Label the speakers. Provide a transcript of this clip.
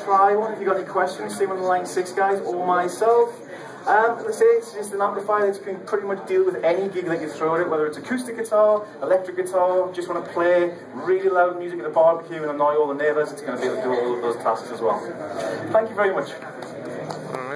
Speaker 1: try one. If you've got any questions, see one of the Line 6 guys or myself. Let's say it's just an amplifier that can pretty much deal with any gig that you throw at it, whether it's acoustic guitar, electric guitar, just want to play really loud music at a barbecue and annoy all the neighbours, it's going to be able to do all of those tasks as well. Thank you very much.